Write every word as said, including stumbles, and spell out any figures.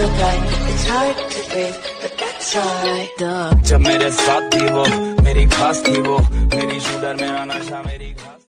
so bright, it's hard to breathe, but that's alright. जब मेरे साथ थी वो, मेरी खास थी वो, मेरी शुगर मेरा नशा मेरी